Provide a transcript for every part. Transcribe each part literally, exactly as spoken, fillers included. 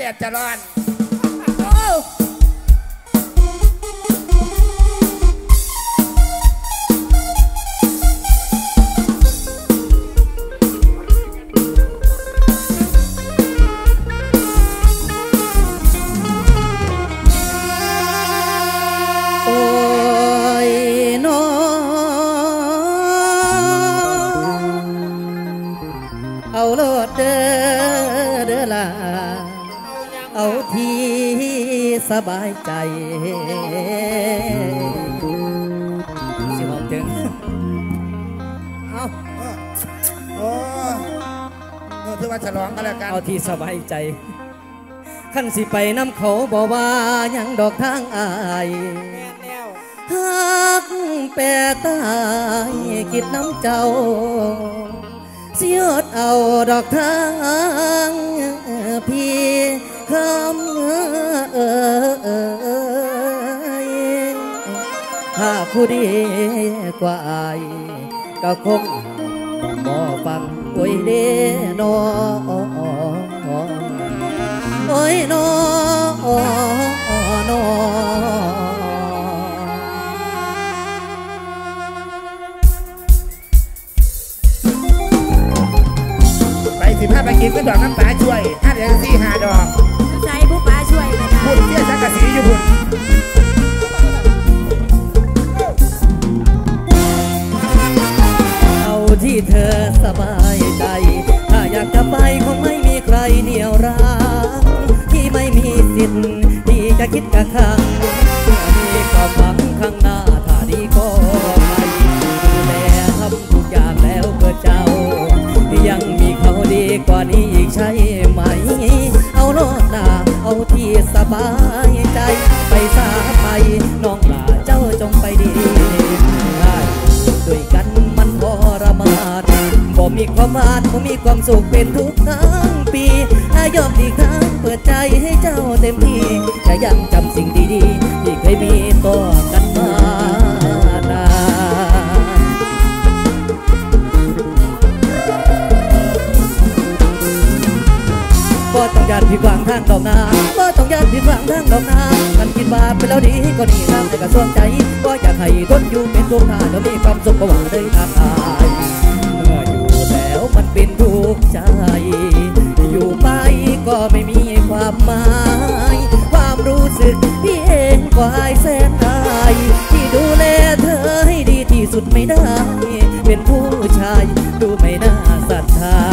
ดจะร้อนเอาโลดเด้อเด้อล่ะเอาที่สบายใจสิหอมถึงเอาโอ้เออถือว่าฉลองกันแล้วกันเอาที่สบายใจขั้นสิไปน้ำเขาบอกว่ายังดอกทางอายฮักแปรตายคิดน้ำเจ้าเสียดเอาดอกทางพี่คำเอ่ยถ้าผู้ดีกว่าอายก็คงบ่ฟังโอ้ยเด้นอโอ้ยนอนอสิบห้าไปกินก็ดอกน้ำปลาช่วยห้าเดือนสี่ห้าดอกใจผู้ปลาช่วยไม่ได้หุ่นเตี้ยสังกะสีอยู่หุ่นเอาที่เธอสบายใจถ้าอยากจะไปคงไม่มีใครเหนี่ยวรั้งที่ไม่มีสิทธิ์ที่จะคิดกะขังเมื่อมีความหวังข้างหน้าถ้าดีก็ไปดูแลทำทุกอย่างแล้วเพื่อเจ้ายังมีเขาดีกว่านี้อีกใช่ไหมเอาโลดหน้าเอาที่สบายใจไปสาไปน้องหลาเจ้าจงไปดีได้ด้วยกันมันทรมานบ่มีความหมายบ่มีความสุขเป็นทุกทั้งปีอายอมดีครั้งเปิดใจให้เจ้าเต็มที่จะยังจำสิ่งดีๆที่เคยมีต่อกันมานานบ่ต้องยานผิดหวังทางดอกนาบ่ต้องยานผิดหวังทางดอกนามันคิดว่าเป็นแล้วดีก็ดีทางแต่กระทรวงใจก็อยากให้ทนอยู่เป็นทุกท่าแล้วมีความสุขก็หวังได้ทางอายเมื่ออยู่แล้วมันเป็นทุกข์ใจอยู่ไปก็ไม่มีความหมายความรู้สึกพี่เองก็อายแสนอายที่ดูแลเธอให้ดีที่สุดไม่ได้เป็นผู้ชายดูไม่น่าศรัทธา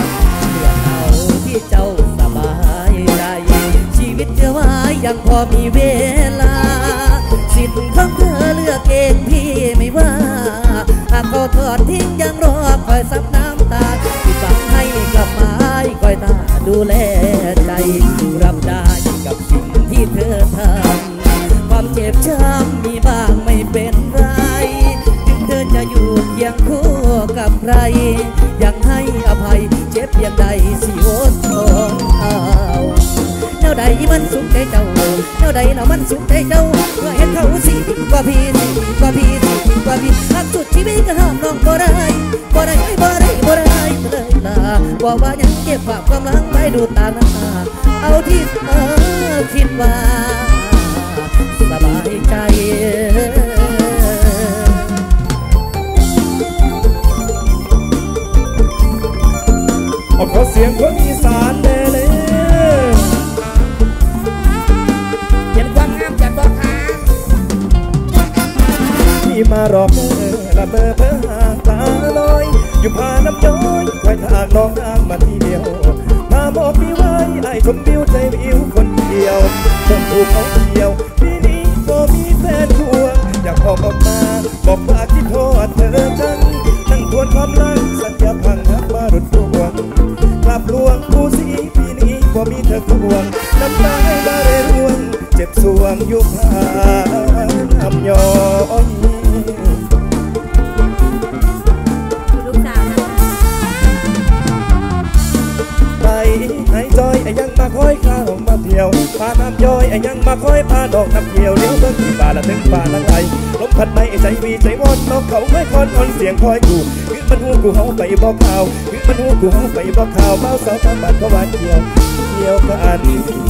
ที่เจ้าสบายใจชีวิตเธอไว้ยังพอมีเวลาสิทธิ์ของเธอเลือกเองพี่ไม่ว่าหากเขาทอดทิ้งยังรอคอยซับน้ำตาที่สั่งให้กลับมาคอยตาดูแลใจรับได้กับสิ่งที่เธอทำความเจ็บช้ำมีบ้างไม่เป็นไรถึงเธอจะอยู่เคียงคู่กับใครยังให้อภัยเจ็บอย่างใดสิอดทนเอาแนวใดมันสุขใจเจ้าแนวใดเนาะมันสุขใจเจ้าเมื่อเห็นเขาสิกว่าพี่สิกว่าพี่สิกว่าพี่รักสุดชีวิตก็ห้ามน้องบ่ได้บ่ได้บ่ได้บ่ได้เลยล่ะว่าว่ายังเก็บฝากความหลังไว้ดูตาหน้าเอาที่เธอคิดว่าสบายใจเอาขอเสียงคนอีสานเด้เลยเห็นความงามจากตัวขาพี่มารอบเมื่อละเมื่อเพ้อห่างตาลอยอยู่พาน้ำย้อยคอยทางน้องนางมาทีเดียวมาบอกพี่ไว้ไอ้คนบิ้วใจบิ้วคนเดียวชมพูเขาเดียวพี่นี้ก็มีแฟนทัวอยากออกออกมาบอกว่าคิดโทษเธอจังนั่งทวนความรักสัญญาพังหักมารุดดวงกลับลวงผู้สีปีนี้ก็มีเธอทวงน้ำตาให้บาเรร่วงเจ็บสวงยุบหาทำย้อนลูกสาวนะไปให้จอยยังมาคอยคออกมาเที่ยวพาน้ำย้อยไอ้ยังมาคอยพาดอกน้ำเที่ยวเลี้ยวเบิ่งที่ป่าละถึงป่าละไงลมพัดไม่ใจวีใจวอนนกเขาไม่คอนอ่อนเสียงคอยกูคือมันหูกูเฮาไปบอกข่าวคือมันหูกูเฮาไปบอกข่าวเบาสาวทางบ้านเขาหวานเที่ยวเที่ยวกัน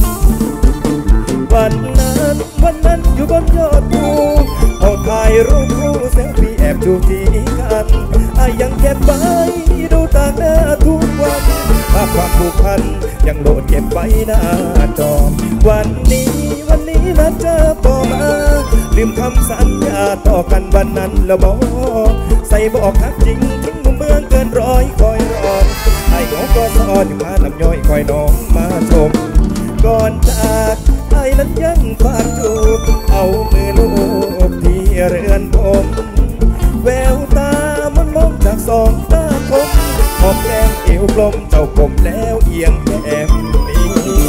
วันนั้นวันนั้นอยู่บนยอดภูเขาถ่ายรูปคู่เซลฟี่แอบดูทีกันไอ้ยังเก็บไว้ดูต่างหน้าทุกวันภาพความผูกพันยังโหลดเก็บไว้หน้าจอวันนี้วันนี้นัดเจอต่อมาลืมคำสัญญาต่อกันวันนั้นแล้วบอกใส่บอกฮักจริงทิ้งมุมเมืองเกินร้อยคอยรอไอ้ของก็สอนอยู่มาลำย่อยคอยน้องมาชมก่อนจากไอ้นั้นยังฝากจูบเอามือลูบที่เรือนผมแววตามันมองจากสองตาคมหอมแก้มเอวกลมเจ้ากลมแล้วเอียงแก้มนี้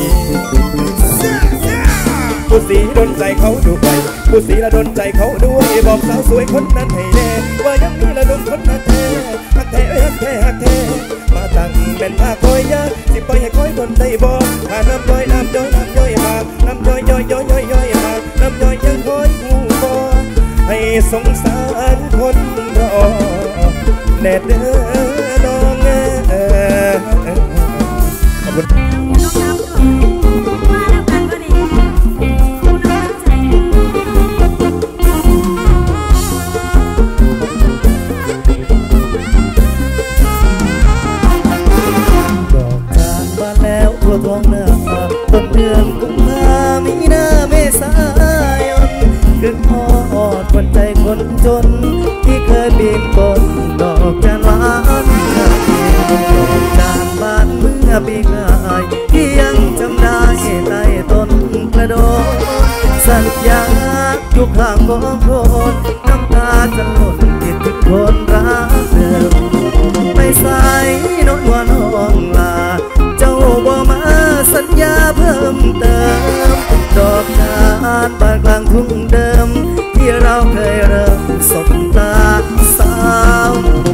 ผู้สีโดนใจเขาดูไปผู้สีละโดนใจเขาด้วยบอกสาวสวยคนนั้นให้แน่ว่ายังมีละดมคนนั้นแท้ฮักแท้ฮักแท้ฮักแท้มาตั้งเป็นท่าคอยยาสิปล่อยให้คอยคนได้บอกถ้าน้ำย่อยน้ำย่อยน้ำย่อยหากน้ำย่อยย่อยย่อยย่อยย่อยหากน้ำย่อยยังคอยหูบอให้สงสารคนรอแน่เด้อน้องเออขอบคุณมาแล้วกันก็ดีคุณน้องใจดอกจานบานแล้วทั่วท้องนาต้นเดือนกุมภามีนาเมษายนคือทอดคนใจคนจนที่เคยปีนต้นดอกจานหวานดอกจานบานเมื่อปีกายที่ยังจำได้ใต้ต้นกระโดดสัญญาอยู่ข้างกองโคลนน้ำตาจะหล่นคิดถึงคนรักเดิมไม่ใส่นอนว่าน้องลาเจ้าบ่มาสัญญาเพิ่มเติมดอกจานบานกลางทุ่งเดิมที่เราเคยเริ่มสบตาสาว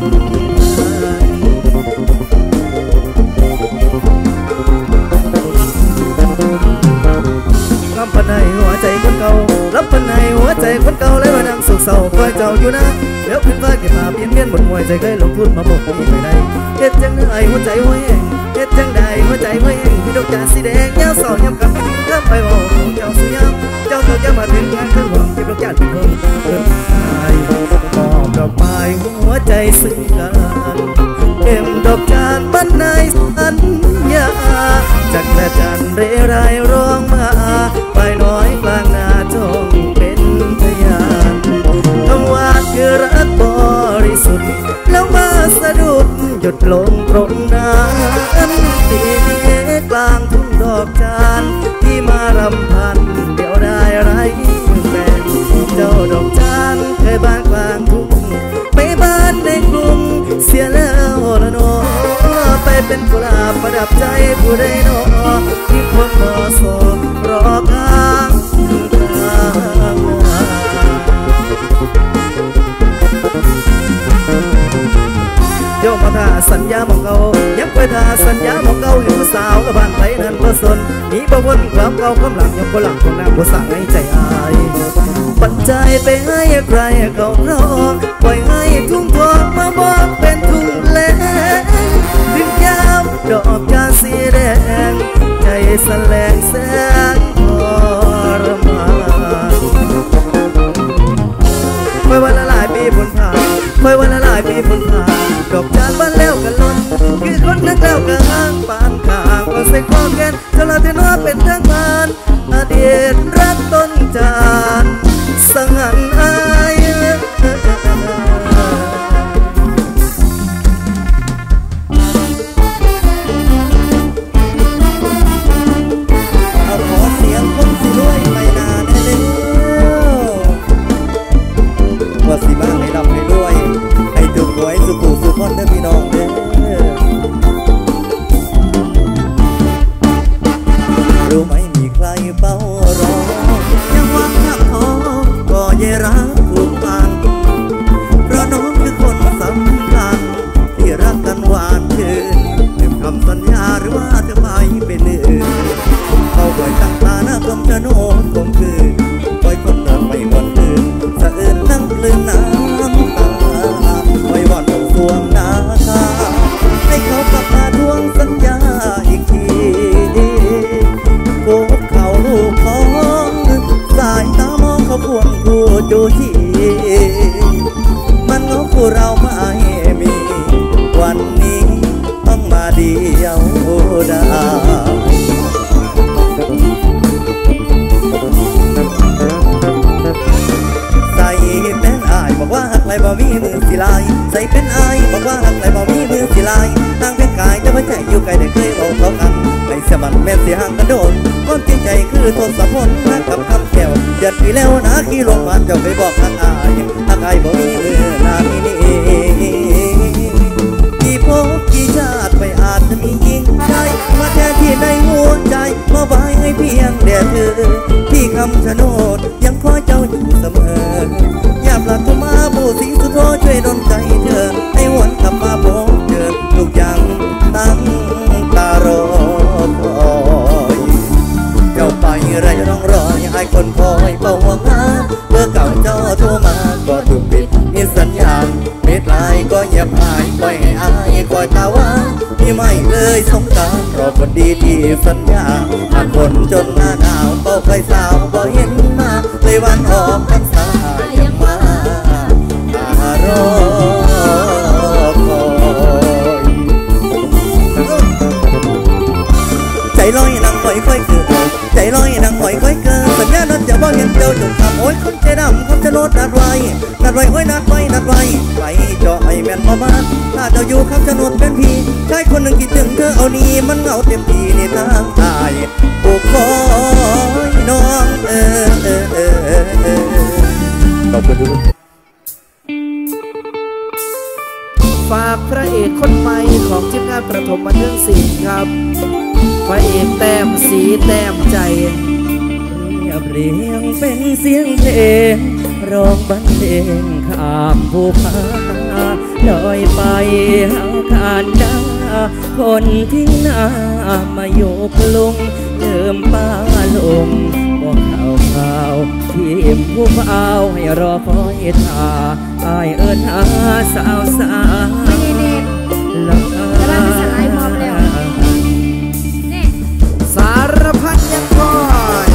ลำพันในหัวใจคนเก่าลำพันในหัวใจคนเก่าเลยมานั่งสุขเศร้าคอยเจ้าอยู่นะแล้วขึ้นฟ้าเก็บมาเปลี่ยนเปลี่ยนบนมวยใจเคยลงทุนมาหมดที่ไม่ได้เฮ็ดจังไดหัวใจหัวแห้งเฮ็ดจังใดหัวใจหัวแห้งที่ดอกจานสีแดงยาวสอนย้ำกับเริ่มไปบอกเจ้าสุยามเจ้าตัวจะมาถึงงานเครื่องหวังเก็บดอกจานเป็นคนเริ่มตายมอบดอกไม้หัวใจซึ้งกันเก็บดอกจานบ้านนายสัญญาจากแม่จันเรไรร้องมาไปน้อยกลางนาจงเป็นพยานคำว่าคือรักบริสุทธิ์แล้วมาสะดุดหยุดลงตรงนั้นตีกลางทุ่งดอกจานที่มารำพันเดี๋ยวได้ไรแฟนเจ้าดอกจานเคยบ้านกลางทุ่งไปบ้านในกรุงเสียแล้วละโนไปเป็นกุหลาบประดับใจผู้ใดโนที่คนรอสอบรอกลางทางโยมมาท่าสัญญาหมองเก่ายังไปท่าสัญญาหมองเก่าเห็นผู้สาวกับบ้านไทยนั้นก็สนมีบ่วนความเก่าความหลังยังบ่หลังคนหน้าบ่สั่งให้ใจอายปัจจัยไปให้ใครเขารอปล่อยให้ทุ่งทองมาบอกเป็นทุ่งแลดึงยาวดอกจานสีแดงใจแสลงแสงทรมานคอยวันละหลายปีผลผ่านคอยวันละหลายปีผลผ่านดอกจานบ้านแล้วกันล้นคือคนนักแล้วกันห้างปานข้างก็เซ็กข้อแกนจนเราเทนว่าเป็นทางผ่านอดีตรักต้นจานสังหันอายขอเสียงคนสิรวยไปนานให้เร็วว่าสิบ้างให้ดำให้รวยให้ถูกหวยสุขุสุขคนเด้อพี่น้องเด้อรู้ไหมมีใครเฝ้ารอยังหวังหักพอก็เยรักถูกฟังเพราะน้องคือคนสำคัญที่รักกันหวานชื่นลืมคำสัญญาหรือว่าจะไปเป็นอื่นขอระโนดคงคือปล่อยคนรักไปก่อนคืนสะอื้นนั่งกลืนน้ำตาปล่อยวอนของสวงนาคาให้เขากลับมาทวงสัญญาอีกทีโกบเขาลูกของสายตามองเขาพวงคู่จูจีมันงอคู่เราไม่มีวันนี้ต้องมาเดียวดายใส่เป็นอายบอกว่าหักไหลบ่มีมือสิลายใส่เป็นอายบอกว่าหักไหลบ่มีมือสิลายตั้งเป็นกายแต่ว่าใจอยู่ไกลได้เคยเอาเขากันให้สมันแม่เสียห่างกันโดนความจริงใจคือทศพลนักกับคำแก้วเดือดปีแล้วนะขี่ลงมาเจ้าไปบอกหักอายหักอายบ่มีมือนาทีนี้กี่พบกี่ชาติไปอาจจะมียิ่งใจมาแทนที่ในหัวใจมาไว้ให้เพียงแด่เธอที่คำชะโนดยังคอยเจ้าอยู่เสมออย่าปลัดตัวมาผู้สีสุดโทช่วยดลใจเธอให้หวนกลับมาพบเจอทุกอย่างตั้งตารอคอยเจ้าไปไรร้องรอยให้คนคอยเป่าหัวงาเมื่อเก่าเจ้าโทรมาก็ถูกปิดมีสัญญาณเม็ดลายก็เงียบหายปล่อยให้อายคอยตาว่าที่ไม่เลยสงการรอคนดีที่สัญญาหากคนจนหน้าหนาวเป่าไฟสาวบ่เห็นมาเลยวันออกพรรษายังมาอารอคอยใจลอยนั่งคอยคอยเกิดใจลอยนั่งคอยคอยเกิดสัญญานั้นจะบ่เห็นเจ้าจงทำโอ้ยคนใจดำคำชะโนดนัดไว้นัดไว้โอ้ยนัดไว้นัดไว้ไปเจาะไอแม่นมาบ้านถ้าเจ้าอยู่คำชะโนดเป็นพี่ชายคนหนึ่งคิดถึงเธอเอานี่มันเหงาเต็มทีในทางตายผูกคอยน้องเออเออเออเออขอบคุณทุกคนฝากพระเอกคนใหม่ของทีมงานประถมบันเทิงศิลป์ครับพระเอกแต้มสีแต้มใจเรียบเรียงเป็นเสียงเพลงร้องบรรเลงข้ามภูผาลอยไปหาขานดาคนที่หน้ามาโยกลุงเติมป้าลงบอกข่าวข่าวทีมผู้เฝ้าให้รอคอยท่าอายเอิญหาสาวสาวลาสารพัดยังคอย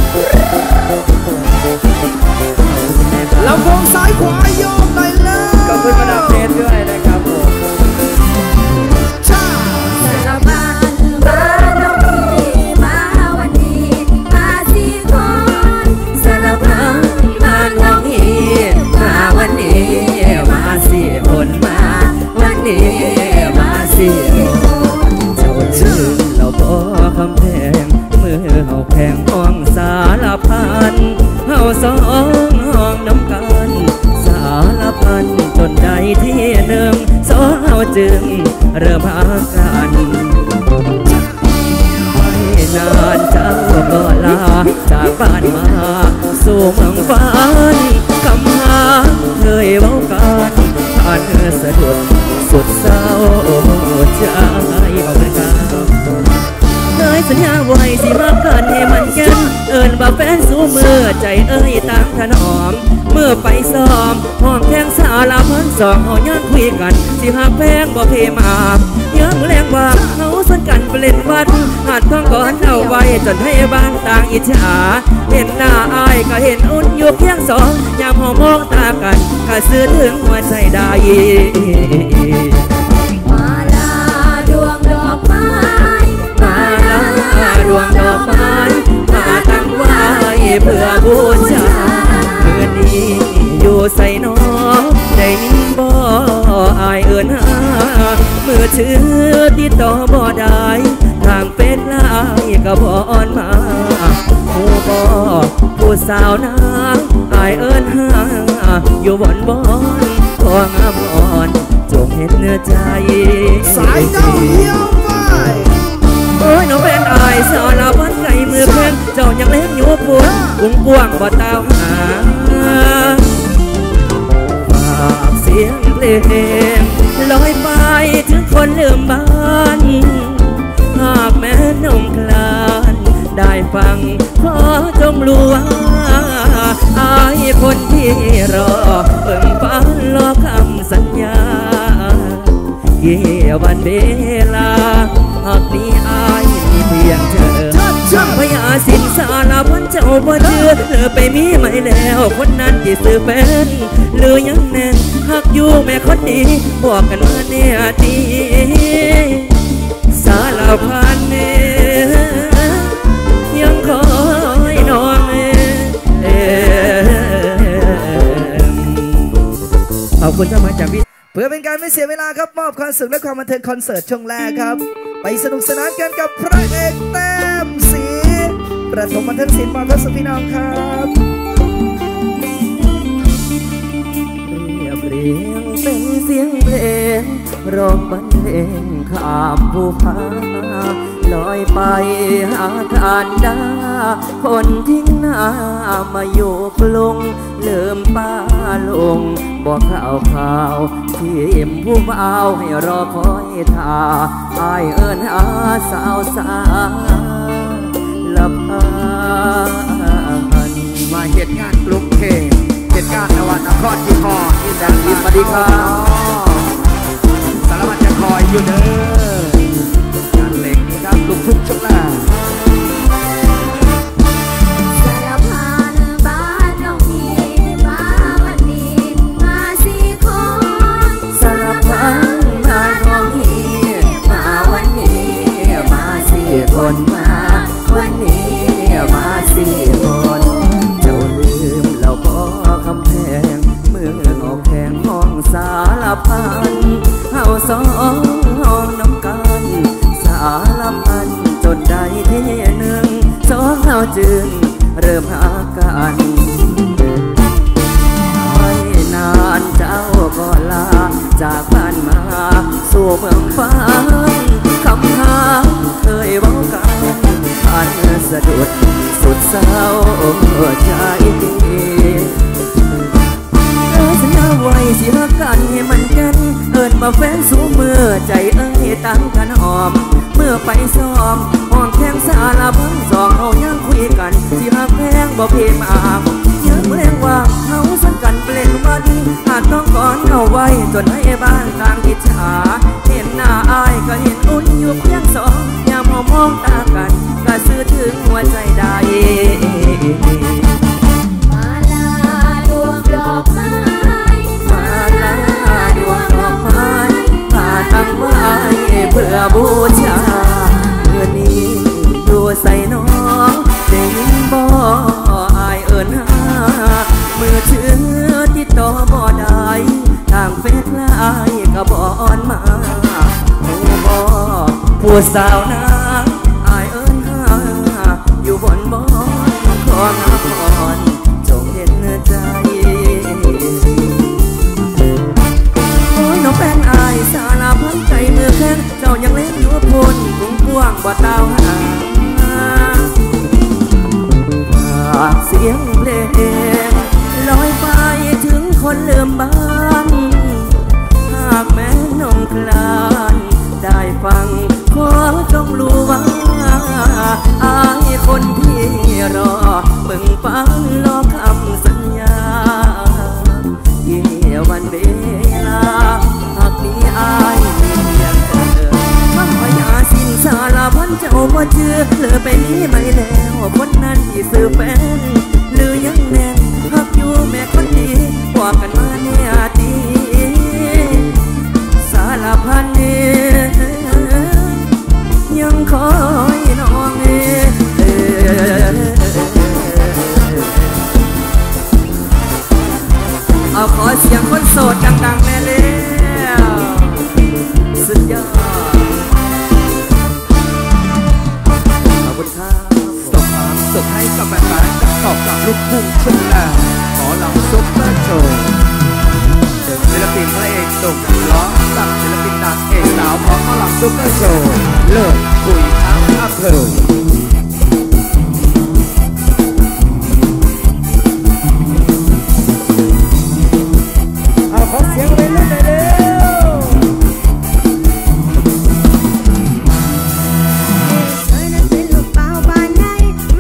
ลำโพงซ้ายขวาโยกไปเลยขอบคุณมาดามเพชรด้วยนะครับผมชาสารพัดมาน้องพี่มาวันนี้มาสี่คนสารพัดมาน้องพี่มาวันนี้มาสี่คนมาวันนี้มาสี่คนเจ้าชื่อเราก็คำแพงมือเฮาแพงห้องสารพันเฮาสองห้องน้ำกันสารพันจนใดที่หนึ่งสองเฮาจึงเริ่มหากันไม่นานเจ้าก็ลาจากบ้านมาสู่เมืองฝันคำหาเคยเว้ากันผ่านสะดุดสุดเศร้าใจเอาไปกันเคยสัญญาไว้สิมากันให้มันแก่นเอิญว่าแฟนสู้มือใจเอ้ยตามถนอมเมื่อไปซ้อมห้องแข่งสารพันสองเฮายังคุยกันสิหาแพงบ่เพมาย้ำแรงว่าเฮาสนกันเปลี่ยนวัดหาดท้องก่อนเอาไว้จนให้บ้านต่างอิจฉาเห็นหน้าอายก็เห็นอุ่นอยู่เพียงสองยามห้องมองตากันก็ซื้อถึงหัวใจได้มาลาดวงดอกไม้มาลาดวงดอกไม้มาตั้งไว้เพื่อบูชาคืนนี้อยู่ใส่น้องได้ยินบ่อายเอิญหาเมื่อชื่อที่ต่อบ่ได้ทางเป็นลายก็บ่อ่อนมาผู้บ่ผู้สาวนางอายเอิญหาอยู่บนบอนของอมรจงเห็นเนื้อใจสายเจ้าเยี่ยมไปโอ้ยน้องเป็นอายสารพัดไก่มือเพลงเจ้ายังเล่นอยู่ปวดกุ้งกวางบ่ตาวหาฝากเสียงเพลงลอยไปถึงคนลืมบ้านหากแม้นมคลานได้ฟังขอจงรู้ว่าอายคนที่รอเบิ่งฟ้ารอคำสัญญาเกี่ยววันเวลาหากนี้อายมีเพียงเธอช่างพยาสินสารพันเจ้าบ่เชื่อเธอไปมีไหมแล้วคนนั้นที่ซื้อเป็นหรือยังแน่นหักอยู่แม่คนนี้บอกกันมาเนี่ยดีสารพันเนี่ยยังคอยน้องเอขอบคุณเจ้ามาจากพี่เพื่อเป็นการไม่เสียเวลาครับมอบความสุขและความบันเทิงคอนเสิร์ตช่วงแรกครับไปสนุกสนานกันกับพระเอกแต้มสีประถมบันเทิงศิลป์มอทศพี่น้องครับเรียบเรียงเป็นเสียงเพลงร้องบรรเลงข้ามภูผาลอยไปหาทานดาคนทิ้งหน้ามาอยู่กรุงเริ่มป้าลงบอกข่าวข่าวที่เอ็มผู้เมาให้รอคอยท่าอายเอิญหาสาวสาลับพันมาเหตุงานกรุงเทพเหตุงานนวันนครที่คอที่ดังยินมาดีครับสารวัตรจะคอยอยู่เด้องานเล็กครับลูกทุ่งช่วงแรกสารพันบ้านน้องมีมาวันนี้มาสี่คนสารพันบ้านน้องมีมาวันนี้มาสี่คนมาวันนี้มาสี่คนเจ้าลืมเราบ่คำแพงเมื่อออกแข่งห้องสารพันเฮาสองห้องน้ำกันสารพันจนได้ที่หนึ่งสองเฮาจึงเริ่มหากันไม่นานเจ้าก็ลาจากบ้านมาสู่เมืองฟ้าคำหาเคยเว้ากันผ่านสะดุดสุดเศร้าใจดีสัญญาไว้สิรักกันให้มันกันเอิญมาแฟนสูเมื่อใจเอ้ยตั้งกันหอมเมื่อไปซ้อมห้องแข่งสารพันสองเอายังคุยกันสิหักแพงบ่เพมอามเยอะแรงว่าเขาสังกันเปลี่ยนวันหากต้องก่อนเอาไว้จนให้บ้านต่างอิจฉาเห็นหน้าอายก็เห็นอุ่นอยู่เพียงสองยามมองตากันก็ซื้อถึงหัวใจได้มาลาดวงดอกไม้มาลาดวงดอกไม้ผ่าตั้งไว้เพื่อบูชาเมื่อนี้ดูใส่น้องได้ยินบ่อายเอิญหาเมื่อเชื่อที่ต่อบ่ได้ทางเฟซไลน์ก็บ่อ่อนมาผู้บ่ผู้สาวนาอายเอิญหาอยู่บนบ่อนของนครจงเห็นใจโอ้ยน้องแป้งอายสารพันใจมือแข็งเจ้ายังเล่นอยู่พนกุ้งกว้างบ่เต้าหาเสียงเพลงลอยไปถึงคนลืมบ้านหากแม้น้องคลานได้ฟังขอจงรู้ว่าอายคนที่รอเบิ่งฟังรอคำสัญญาเกี่ยววันเวลาหากมีอายมีเพียงเธอคำพยาสินสารพันเจ้าบ่เชื่อเธอไปนี้ไม่แล้วคนนั้นที่ซื้อเป็นหรือยังแน่นหักอยู่แม่คนดีบอกกันมาเนี่ยดีสารพันเนี่ยยังคอยน้องเอเอาขอเสียงคนโสดดังๆแม่เลี้ยวสุดยอดขอบคุณครับส่งความสุขให้กับแฟนๆกับตอบกับลูกทุ่งช่วงแรกขอหลังซุปเปอร์โชว์ศิลปินพระเอกส่งร้องกับศิลปินนางเอกสาวของหลังซุปเปอร์โชว์เลิศคุยทั้งอำเภอเอาขอเสียงเลยนะเร็วเธอนั้นเป็นลูกเปล่าบ้านไหน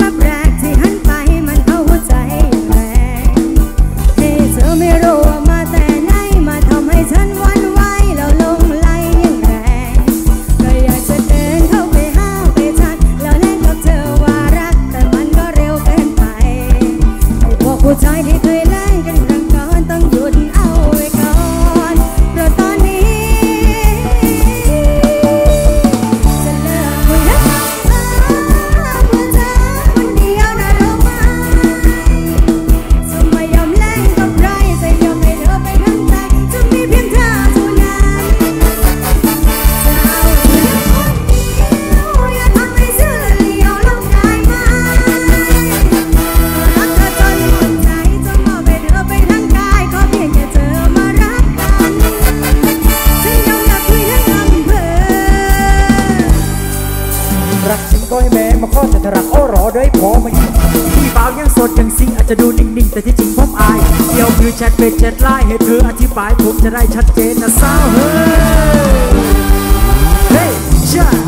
จะดูนิ่งๆแต่ที่จริงผมอายเดี๋ยวคือแชทเป็นแชทไลน์ให้เธออธิบายผมจะได้ชัดเจนนะสาวเฮ้ยเฮ้ยช่า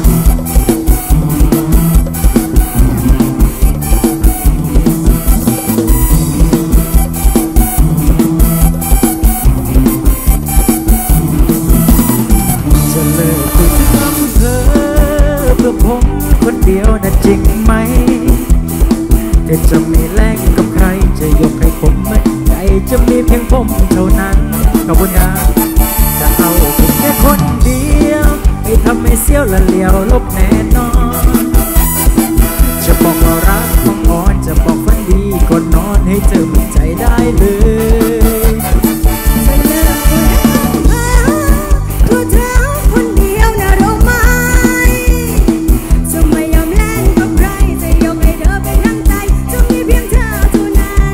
จะเลิกคุยกับเธอเพื่อผมคนเดียวนะจริงไหมแต่จะไม่แลกกับใครจะยกให้ผมไม่ใจจะมีเพียงผมเท่านั้นขอบคุณครับจะเอาเพียงแค่คนเดียวไม่ทำให้เสี้ยวละเลียวลบแน่นอนจะบอกว่ารักของอ่อนจะบอกฝันดีก่อนนอนให้เธอมั่นใจได้เลยจะเลิกคุยกับเธอคนเดียวนะรู้ไหมจะไม่ยอมแลกกับใครจะยกให้เธอเป็นทั้งใจจะมีเพียงเธอเท่านั้น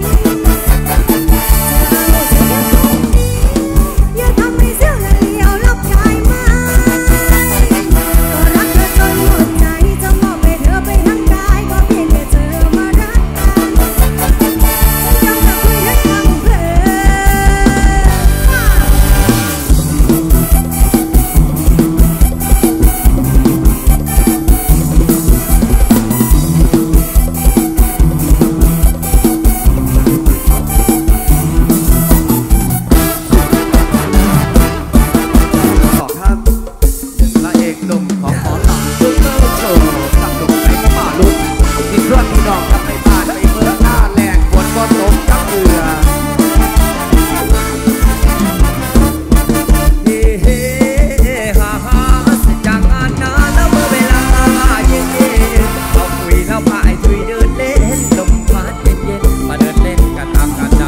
อย่าทำให้เสี้ยวละเลียวลบได้ไหมก็รักเธอจนหมดใจจะมอบให้เธอไปทั้งกายก็เพียงแค่เธอมารักกันฉันยังจะคุยให้ฟังเพลินสองท่านพระเอกหนุ่มของหมอลำซุปเปอร์โชว์กับหนุ่มไอ้ป่าลุกที่ครอบพี่น้องกับไปบ้านไปเมืองหน้าแหลกฝนก็ตกกับเรือเฮ้เฮ้ฮ่าฮ่าสิจากงานนานแล้วเมื่อเวลาเย็นเย็นเราคุยแล้วพายคุยเดินเล่นลมพัดเย็นเย็นมาเดินเล่นกันตามกันนา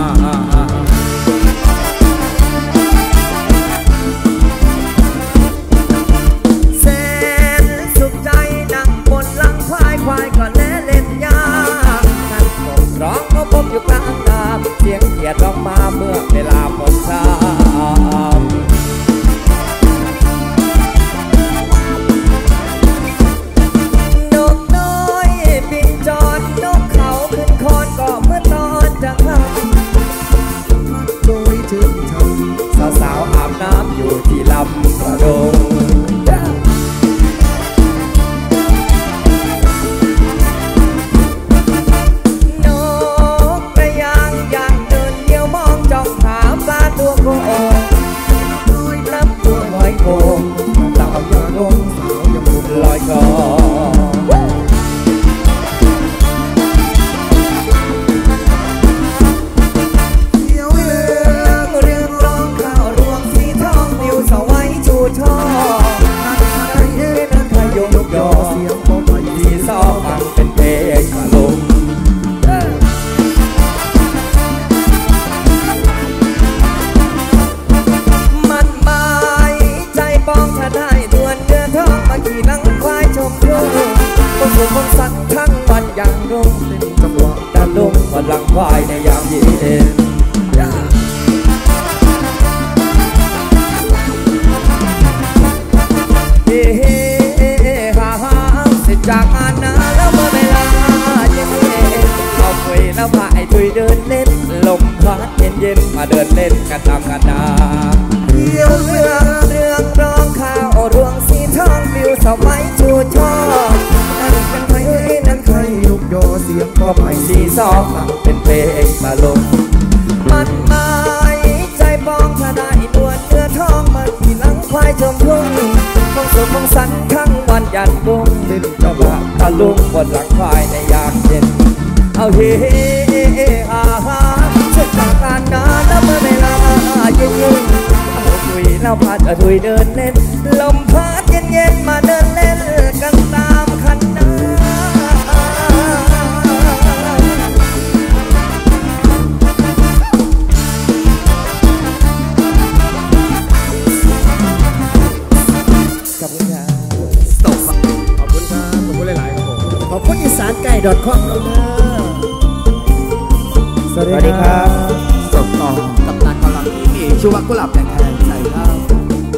แสนสุขใจนั่งบนหลังควายควายก็แลเล่นยานั่งกบร้องก็พบอยู่กลางน้ำเสียงเขียดร้องมาเมื่อเวลาหมดเช้านกน้อยบินจอดนกเขาขึ้นคอนก็เมื่อตอนจะค่ำโดยถึงทำสาวๆอาบน้ำอยู่ที่ลำกระโดงนกกระยางอยากเดินเดียวมองจ้องหาปลาตัวโกงลอยน้ำตัวลอยโกงสาวยังลงสาวยังบุญลอยคอเที่ยวเรื่องเรื่องร้องข้าวรวงสีทองวิวสวัยชูช่อนั่นใครเอ๊ะนั่นใครยงนกยอเสียงโป๊ะที่ซอฟังเป็นเพลงอารมณ์มันหมายใจปองถ้าได้ดวนเนื้อทองมาขี่หลังควายชมทุ่งก็สุขคนสักทั้งวันอย่างรุ่งเป็นจังหวะตะลุงวันหลังควายในยามเย็นเฮ้เฮ้ฮ่าฮ่าเสร็จจากงานนาแล้วเมื่อเวลาเย็นเย็นเราคุยแล้วพายถุยเดินเล่นลมพัดเย็นเย็นมาเดินเล่นกันตามกันนาเที่ยวเรื่องเรื่องร้องข้าวรวงสีทองวิวสมัยชูช่อนั่นเป็นใครนั่นใครยุกยอเสียงก็ไม่สีซอฟังเป็นเพลงมาลงมันหมายใจปองถ้าได้ดวนเนื้อทองมาขี่หลังควายชมทุ่งคงสุขคงสันทั้งวันยันบุ้งดินจังหวะตะลุงบนหลังควายในยามเย็นเอาเฮ้ฮ่าฮ่าเสร็จจากงานนานแล้วเมื่อเวลาเย็นเย็นเอาคุยแล้วพาจะถุยเดินเล่นลมพัดเย็นเย็นมาเดินเล่นกันตามคันนาขอบคุณครับขอบคุณครับขอบคุณหลายๆครับผมขอบคุณอีสานไก่ .com เราเนอะสวัสดีครับส่งต่อกับนายกำลังที่มีชื่อว่ากุหลาบแดงแทนใส่ข้าว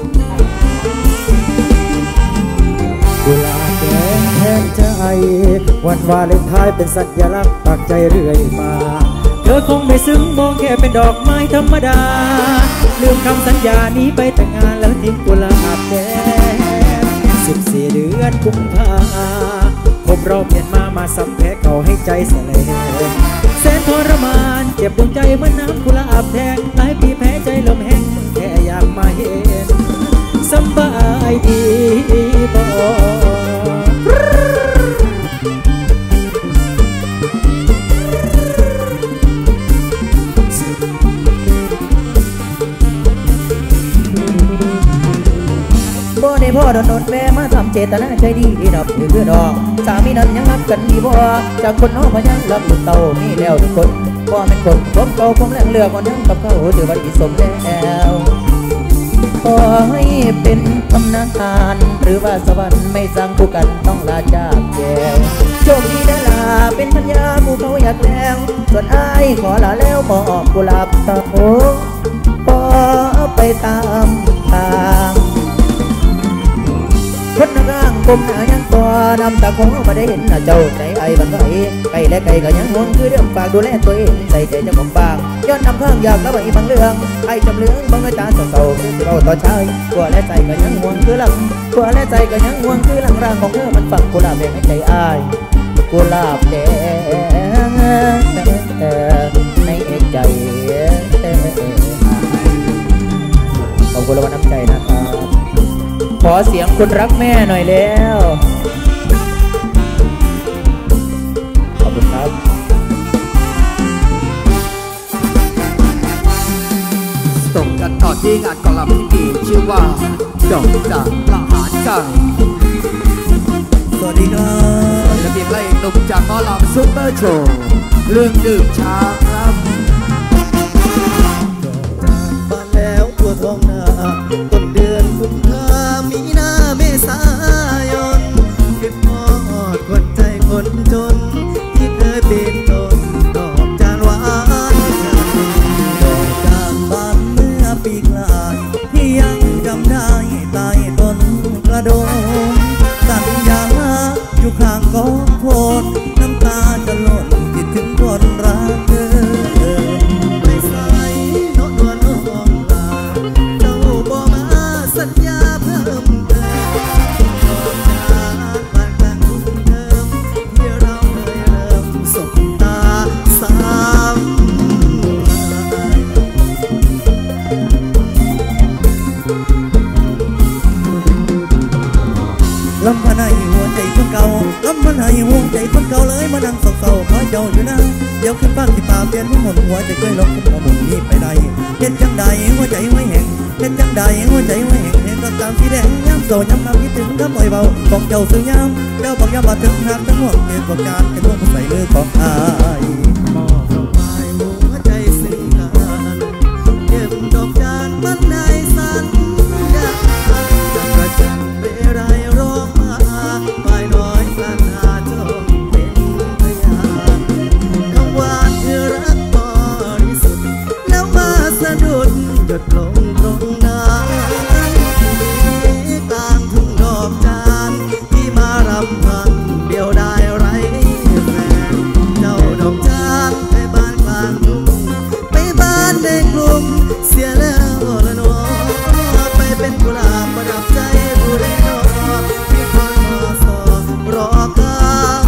กุหลาบแดงแทนใจวันวาเลนไทน์เป็นสัญลักษณ์ปักใจเรื่อยมาธอคงไม่ซึ้งมองแค่เป็นดอกไม้ธรรมดาลืมคำสัญญานี้ไปแต่งงานแล้วทิ้งกุหลาบแดงสิบสี่เดือนกุมภาครบรอบเปลี่ยนมามาซ้ำแพ้เก่าให้ใจสลายแสนทรมานเจ็บดวงใจเหมือนน้ำกุหลาบแดงหลายปีแพ้ใจลมแห้งแค่อยากมาเห็นสบายดีบ่บ่ได้พ่อโดนโดนแม่มาทำเจตนาใจดีดอกคือดอกสามีนั้นยังรักกันดีบ่จากคนน้องมายังรักลูกเต่ามีแล้วทุกคนบ่เป็นคนผมเก่าผมแรงเลือกคนยังกับเขาถือว่าดีสมแล้วขอให้เป็นตำนานหรือว่าสวรรค์ไม่สร้างคู่กันต้องลาจากแก้วโชคดีได้ลาเป็นพันยาผู้เขาอยากแล้วส่วนอ้ายขอลาแล้วมอบกุหลาบตาโอขอไปตามทางคนนักร่างกลมหนายังตัวนำตาคงมาได้เห็นหน้าเจ้าใจไอ้บันไว้ไก่และไก่ก็ยังห่วงคือเรื่องฝากดูแลตัวเองใส่ใจเจ้าของฟางย้อนนำข้างอยากแล้วอีบางเรื่องไอ้จำเรื่องบางน้อยตาเศร้าๆคือเราต่อชายกลัวและใจก็ยังห่วงคือหลังกลัวและใจก็ยังห่วงคือหลังร่างของเธอมันฝังกุหลาบแดงในใจอ้ายกุหลาบแดงในใจขอบคุณและน้ำใจนะครับขอเสียงคนรักแม่หน่อยแล้วขอบคุณครับส่งกันต่อที่งานกอล์ฟที่มีชื่อว่าดอกจากละหารไก่สวัสดีครับระเบียบไล่หนุ่มจากหมอลำซุปเปอร์โชว์เรื่องดื่มชาครับบ้านแล้วตัวทองนาต้นเดือนกุมภามีนาเมษายนเก็บพอดคนใจคนจนที่เคยเป็นต้นดอกจานหวานดอกจานบานเมื่อปีกลายที่ยังจำได้ใต้ต้นกระโดงสัญญาอยู่ข้างกองโพดน้ำตาจะหล่นคิดถึงคนรักเธอไม่ใส่โน้ตวันน้องลาเจ้าบ่มาสัญญาเพิ่มเติมดอกจานบานกลางทุ่งเดิมที่เราเคยเริ่มสบตาสามลำพันให้หัวใจคนเก่าลำพันให้หัวใจคนเก่าเลยมานั่งเศร้าๆคอยเจ้าอยู่นะเดี๋ยวขึ้นบ้านที่ป่าเปลี่ยนให้หมดหัวใจเคยลงขึ้นมาหมุนนี้ไปได้เห็นจังใดหัวใจไว้แห่งเห็นจังใดหัวใจไว้แห่งเห็นต้นตามสีแดงย้ำโซ่ย้ำน้ำคิดถึงคำอ่อยเบาของเจ้าซื้อย้ำเจ้าบอกย้ำมาถึงหักทั้งห่วงเกินกว่าการเป็นห่วงใส่มือของอายมอบดอกไม้หัวใจซึ้งกันเก็บดอกจานมันในสัญญาจะกระจังเปรายร้องมาฝ่ายน้อยสันหาจงเป็นพยานคำว่าเธอรักบริสุทธิ์แล้วมาสะดุดหยดลงตรงนั้นกลางทุ่งดอกจานที่มารำพันเดียวได้ไรแฟนเจ้าดอกจานไปบ้านกลางทุ่งไปบ้านในกลุ่มเสียแล้วละน้อไปเป็นกุหลาบประดับใจผู้ใดน้อที่คอยรอสอรอการ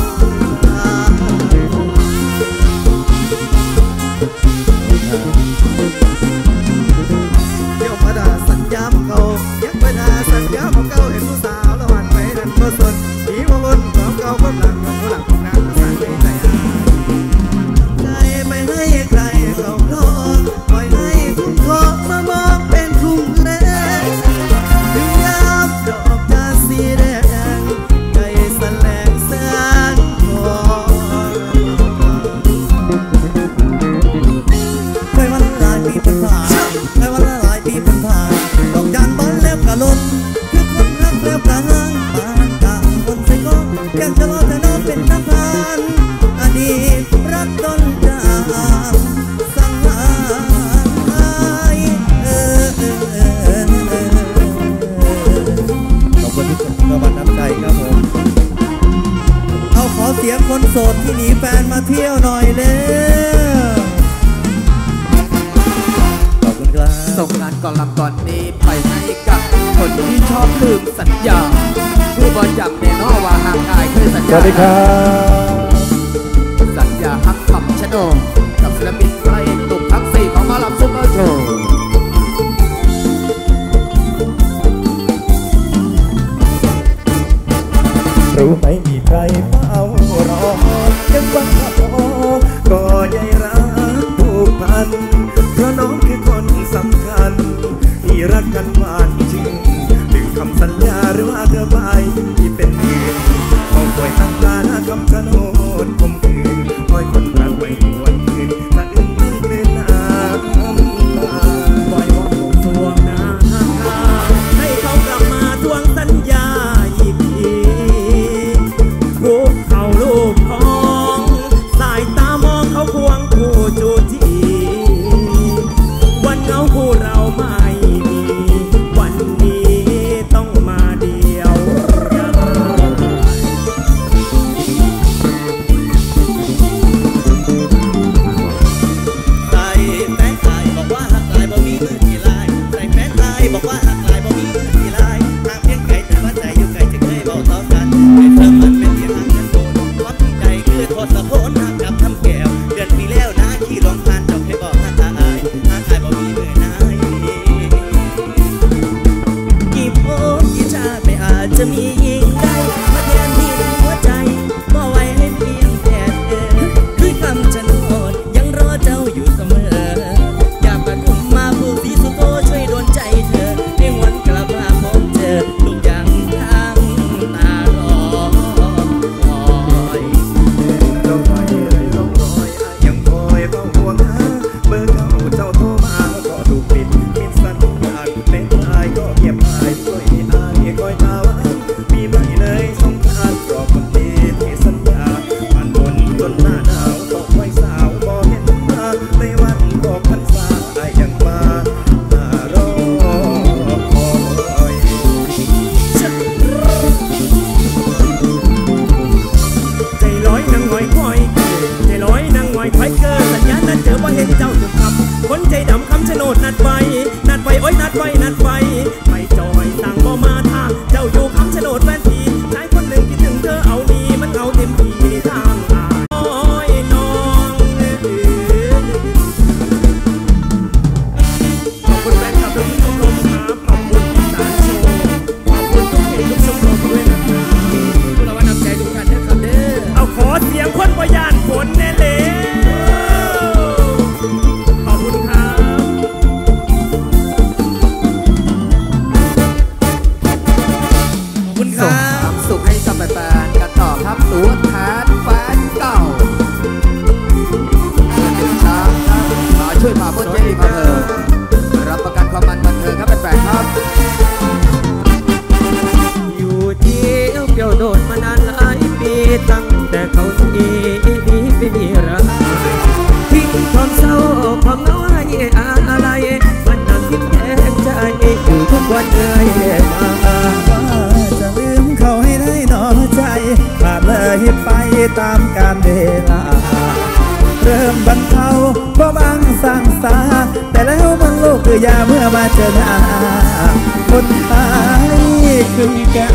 เดี๋ยวมาด่าสัญญาของเขายังไปด่าสัญญาของเขาเห็นผู้สาวละวันไปนั่นก็สนผีวงวนของเขาก็หลังของเขาหลังของนางสั่งในใจใจไปให้ใครเขาคล้องปล่อยให้ทุกคนมามองเป็นทุ่งแดงถึงยามดอกจานสีแดงใจสแลงแสงทองเคยวันหลายปีเป็นผ่านเคยวันหลายปีเป็นผ่านดอกจานบานแล้วกะล้นคือคนรักแล้วกะห่างบานกลางคนใส่ก้อนแก้มจะรอแต่น้องเป็นน้ำพานอดีตรักต้นจานสังหารเออเออเออเออขอบคุณทุกคนกำลังน้ำใจครับผมเอาขอเสียงคนโสดที่หนีแฟนมาเที่ยวหน่อยเร็วญาสวัสดีครับสัญญาฮักคำชะโนดกับศิลปินพระเอกหนุ่มทั้งสี่ของหมอลำซุปเปอร์โชว์รู้ไหมมีใครเฝ้ารอยังฟังข่าวก็ใหญ่รักผูกพันเพราะน้องคือคนสำคัญที่รักกันหวานจริงถึงคำสัญญาหรือว่าเธอไปที่เป็นเองขอคอยตั้งตาหน้าคำชะโนดคมคืนคอยคนรักไว้วันคืนสะอึ้งตั้งคืนน้ำตาปล่อยว่าทวงน้ำให้เขากลับมาทวงสัญญาอีกทีคุกเข่าลูกของสายตามองเขาควงคู่จูจีวันเงาคู่เราไม่มีวันนี้ต้องมาเดียวใส่แฟนตายบอกว่าหักลายบ่มีมือที่ลายใส่แฟนตายบอกว่าหักลายบ่มีมือที่ลายทางเพียงไกลแต่ว่าใจอยู่ไกลจะเคยบอกต่อกันให้เธอมันเป็นเพียงห่างกันโดนความจริงใจคือโทษสะโพนหักกับทำแก้วเดือนที่แล้วนะขี่ลงผ่านจบให้บอกหักอายหักอายบ่มีมือนายกี่พบกี่ชาติไม่อาจจะมียิ่งได้มาแทนที่หัวใจก็ไว้ให้เพียงแต่เธอคือคำชะโนดยังรอเจ้าอยู่เสมออยากมาทุ่มมาผู้สีสุโตช่วยโดนใจเธอให้หวนกลับมาพบเจอลูกยังทั้งตารอคอยเราคอยเลยเราคอยยังคอยเฝ้าห่วงหาเบอร์เก่าเจ้าโทรมาก็ถูกปิดมิดสัญญาณเล่นอายก็เก็บอายช่วยอายคอยตาวันมีไม่เลยสงสารรอคนดีที่สัญญาผ่านบนจนหน้าหนาวตกไว้สาวบ่เห็นมาในวันออกพรรษาอายยังมามารอคอยใจร้อยนั่งหงอยคอยใจร้อยนั่งหงอยคอยเกินสัญญาณนั้นเจอบ่เห็นเจ้าถูกคำคนใจดำคำชะโนดนัดไว้นัดไว้โอ้ยนัดไว้นัดไว้ไม่จอยสั่งบ่มาทางเจ้าอยู่คำชะโนดแฟนทีชายคนหนึ่งคิดถึงเธอเอาดีมันเอาเต็มที่ในทางอายโอ้ยน้องขอบคุณแฟนคลับทุกชมรมครับขอบคุณที่สารโชว์ขอบคุณทุกเพจทุกชมรมด้วยนะครับเราว่านำใจทุกท่านนะครับเด้อเอาขอเสียงคนประหยัดฝนแน่เลยขอบคุณครับขอบคุณคส่งรับความสุขให้กับแฟนๆกันต่อครับตัวแทนแฟนเก่าติดตามครับมาช่วยพาพ้นเจดีย์มาเถอะรับประกันความมันบันเทิงครับแฟนๆครับอยู่ที่เกี่ยวโดดมานานหลายปีตั้งแต่เขาดีดีไม่มีรักทิ้งความเศร้าความเหงาให้อะไรมันนั่งคิดแทนใจอยู่ทุกวันเลยมาว่าจะลืมเขาให้ได้หนอใจผ่านเลยไปตามกาลเวลาเริ่มบรรเทาเพราะบางสั่งสาแต่แล้วมันโลกคือยาเมื่อมาเจอหน้าคนตายคือกา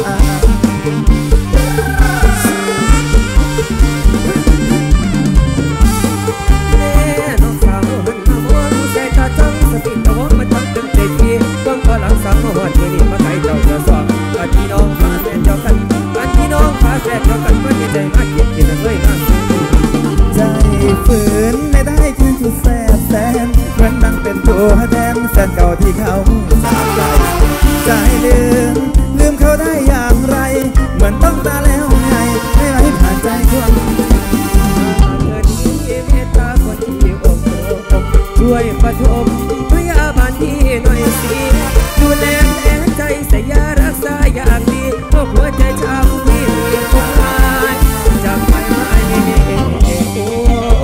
น้องสาวมันมาหัวใจตาจังสติตะวันมาจังจนเต็มที่ต้องก็หลังสามหัวที่นี่มาไกลเจ้าเจ้าสองกันพี่น้องพาแฟนเจ้ากันกันพี่น้องพาแฟนเจ้ากันเมื่อที่ใจมาคิดที่จะเคยมาใจฝืนไม่ได้ที่สุดแสบแสนเหมือนดังเป็นตัวแทนแฟนเก่าที่เขาจากไปใจลืมลืมเขาได้อย่างไรเหมือนต้องตาแล้วไงให้ไหลผ่านใจควงเธอที่เมตตาคนที่อกอกช่วยปฐมพยาบาลที่หน่อยสิดูแลแลใจใส่ยารักษาอย่างดีเพราะหัวใจช้ำที่มีคนหายจากไปไม่โอ้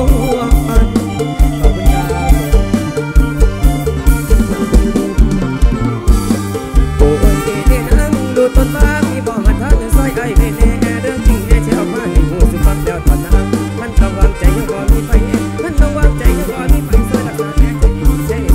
ขอบคุณครับโอ้ยเด่นนั่งดูต้นตามีบอกมาทางซอยไอ้ไม่แน่เรื่องจริงแน่เชื่อมาให้หูสุดฟังแล้วตอนนั้นมันต้องวางใจยังพอมีไฟมันต้องวางใจยังพอมีไฟซอยรักษาแค่ใจดีใจ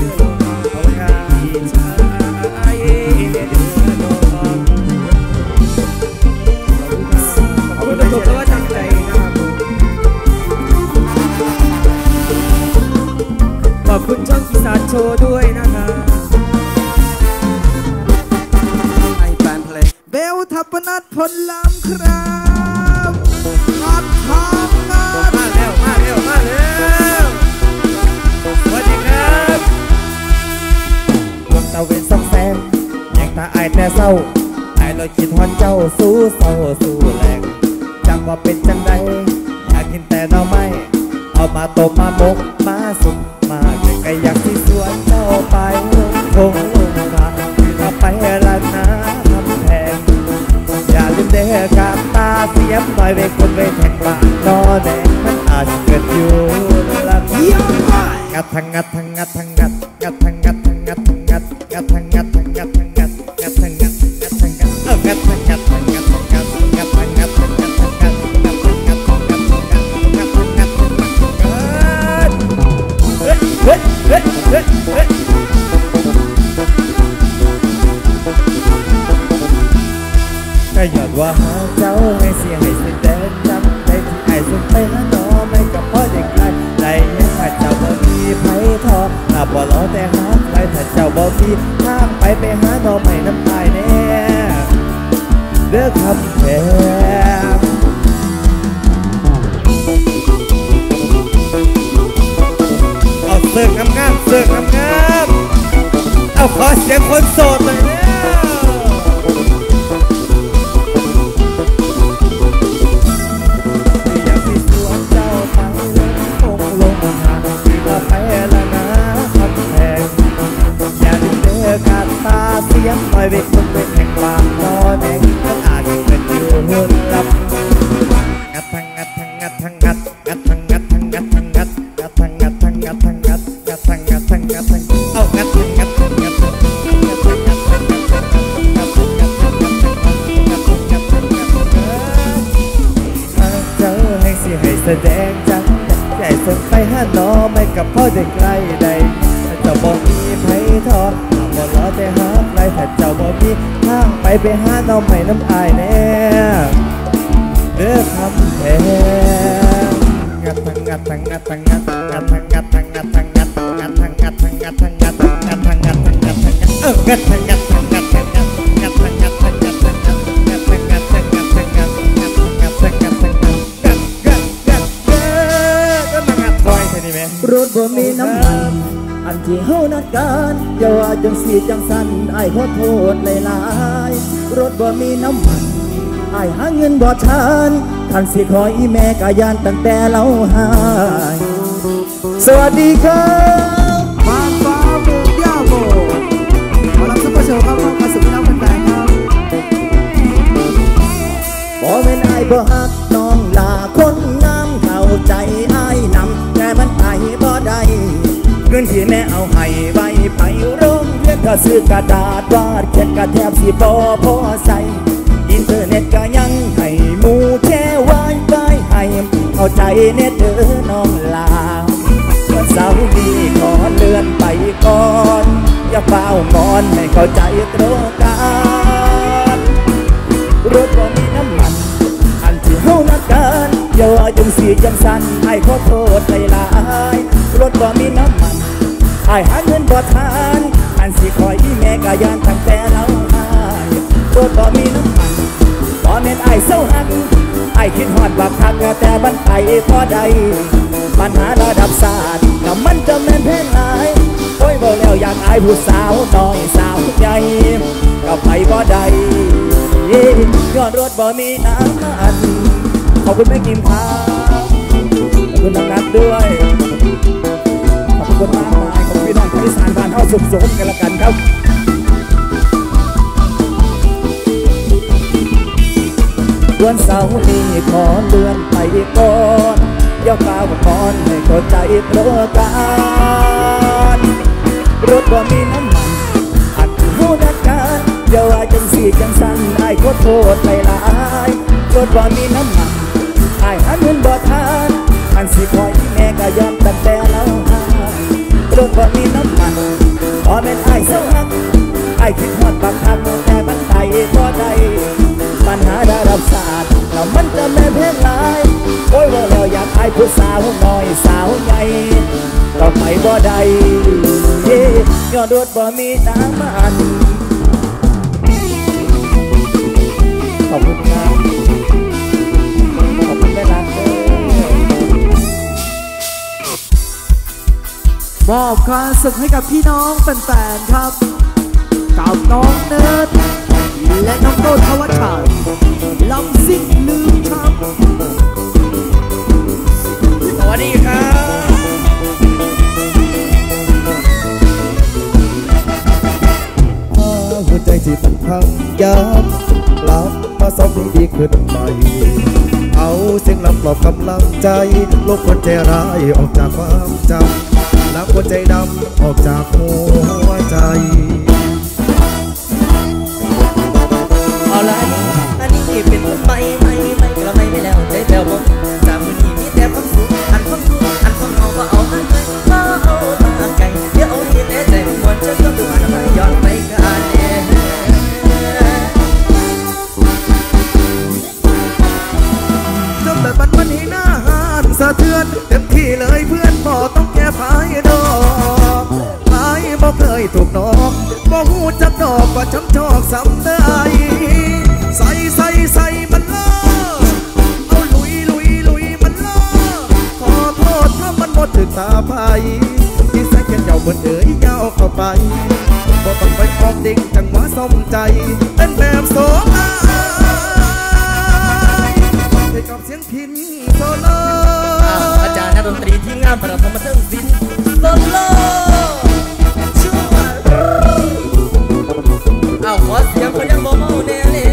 แล้วคิดฮอนเจ้าสู้เศร้าสู้แรงจังว่าเป็นจังใดอยากกินแต่หน่อไม้เอามาต้มมาหมกมาสุกมาไก่อยากที่สวนเจ้าไปคงลงมาเอาไปละนะทำแพงอย่าลืมเด้อกาตาเสียบหน่อยไว้คนไว้แทงบานนอแดงมันอาจเกิดอยู่ละเยี่ยมงัดทั้งงัดทั้งงัดทั้งงัดงัดทั้งงัดทั้งงัดทั้งงัดงัดทั้งงัดทั้งงัดทั้งงัดงัดทั้งงัดงัดทั้งงัดเอองัดทั้งงัดทั้งงัดทั้งงัดงัดทั้งงัดทั้งงัดทั้งงัดงัดทั้งงัดทั้งงัดทั้งงัดงัดทั้งงัดทั้งงัดเฮ้ยเฮ้ยเฮ้ยเฮ้ยเฮ้ยก็หยอดว่าเจ้าให้เสียให้เสียแต่จำได้ที่ไอ้สุดไปหาน้อไม่กับพ่อเด็กไกลใจยังถ้าเจ้าบ่มีไผทอถ้าบ่รอแต่หาไปถ้าเจ้าบ่มีทางไปไปหาน้อไม่น้ำตายแน่เด้อคำแพงเอาเสิร์ฟงามๆเสิร์ฟงามๆเอาขอเสียงคนโสดเลยเนี่ยเสียงไปเวกคนเป็นแห่งบางนอแดงมันอาจเป็นอยู่หุ่นลับงัดทั้งงัดทั้งงัดทั้งงัดงัดทั้งงัดทั้งงัดทั้งงัดงัดทั้งงัดทั้งงัดทั้งงัดงัดทั้งงัดทั้งงัดทั้งเอางัดทั้งงัดทั้งงัดทั้งงัดทั้งงัดทั้งงัดงัดทั้งงัดทั้งงัดงัดทั้งงัดทั้งงัดเจ้าให้สิให้แสดงจังใหญ่ส่งไปหาน้อไม่กับพ่อเด็กไกลใดเจ้าบ่มีไผทอบ่รอแต่หาใครถ้าเจ้าบ่มีทางไปไปหาน้องไม่น้ำอายแน่เด้อคำแพงงัดทั้งงัดทั้งงัดทั้งงัดงัดทั้งงัดทั้งงัดทั้งงัดงัดทั้งงัดทั้งงัดทั้งงัดงัดทั้งงัดทั้งงัดทั้งงัดเอองัดทั้งงัดทั้งงัดทั้งงัดงัดทั้งงัดทั้งงัดทั้งงัดงัดทั้งงัดทั้งงัดทั้งงัดงัดทั้งงัดทั้งงัดทั้งงัดงัดงัดงัดก็มางัดคอยใช่ไหมรถบ่มีน้ำมันอันที่เฮานัดกันอย่าว่าจังสีจังสันไอ้ขอโทษหลายๆรถบ่มีน้ำมันไอ้หาเงินบ่ทันท่านสิขออีแม่กะยานตั้งแต่เราหายสวัสดีครับบางฟ้าโมกย่าโมขอรับซุปเปอร์โชว์ครับมอบความสุขให้น้องแฟนๆครับบ่แม่นไอ้บ่ฮักน้องลาคนงามเข้าใจไอ้นำแต่มันไปบ่ได้เงินที่แม่เอาให้ไว้ไปโรงเรียนก็ซื้อกระดาษวาดเขียนกระแทบสีพอพอใส่อินเทอร์เน็ตก็ยังให้หมู่แช่ไว้ไปให้เข้าใจเน็ตเด้อน้องลาวันเสาร์นี้ขอเลื่อนไปก่อนอย่าเฝ้างอนให้เข้าใจตรงกันรถบ่มีน้ำมันอันที่เฮานัดกันอย่าว่าจังสีจังสันให้ขอโทษหลายๆรถบ่มีน้ำมันไอ้หาเงินบ่ทันอันสิคอยอีแม่กะยานตั้งแต่เราหายรถบ่มีน้ำมันบ่แม่นไอ้เศร้าหักไอ้คิดฮอดบักคักแต่บันไปพอใดปัญหาระดับศาสตร์ก็มันจะแม่นแพงหลายโอ้ยบ่แล้วอยากอายผู้สาวน้อยสาวใหญ่ก็ไปบ่ได้ย้อนรถบ่มีน้ำมันขอบคุณแม่กิมครับขอบคุณน้องนัทด้วยขอบคุณมากมายขอบคุณพี่น้องที่สานบ้านเฮาสุขสมกันละกันครับวันเสาร์นี้ขอเลื่อนไปก่อนอย่าฟ้าวก่อนให้เข้าใจตรงกันรถบ่มีน้ำมันอันที่เฮานัดกันอย่าว่าจังสีจังสันไอ้ขอโทษหลายๆรถบ่มีน้ำมันไอ้หาเงินบ่ทันอันสิคอยแม่ก็ยอมตั้งแต่เราหายรถบ่มีน้ำมันพอแม่นไอ้เศร้าหักไอ้คิดฮอดบักคักแต่มันไปบ่ได้ปัญหาระดับศาสตร์แล้วมันจะแม่เพลงหลายโอ้ยว่าแล้วอยากไอ้ผู้สาวน้อยสาวใหญ่ก็ไปบ่ได้ย้อนรถบ่มีน้ำมันขอบคุณครับขอบคุณแม่รักมอบความสุขให้กับพี่น้องแฟนๆครับกับน้องเนิร์ดและน้องโต้ทวัชชัยลำซิ่งลืมช้ำสวัสดีครับหัวใจที่มันพังยับกลับมาซ้อมให้ดีขึ้นใหม่เอาเสียงลำปลอบกำลังใจลบคนใจร้ายออกจากความจำล้างคนใจดำออกจากหัวใจเอาละอันนี้เป็นไม่ไม่ไม่กระไม่ไม่แล้วใจแผ่วผมจากมือนี้มีแต่ความสุขอันความสุขอันความเอาก็เอามาไกลก็เอามาไกลเดี๋ยวเอาที่แน่ใจมันควรจะต้องดูอันไม่ย้อนไปกันจบแบบบันมันให้หน้าหานสะเทือนเต็มที่เลยเพื่อนบ่ต้องแก้ภายดอกภายบ่เคยถูกนอกบ่หูจักดอกว่าช้ำชอกซ้ำได้ใส่ใส่ใส่มันล่อเอาลุยลุยลุยมันล่อขอโทษถ้ามันหมดถึงตาภัยที่ใส่แค่เจ้าเหมือนเอ๋ยยาวเข้าไปบ่ต้องไปคอกดิ่งจังหวะสมใจเป็นแบบโสดให้กับเสียงพินโซโลอาจารย์นักดนตรีที่งามประธมเทิงศิลป์โซโลช่วยเอาขอเสียงคนยังบ่เมาแน่เลย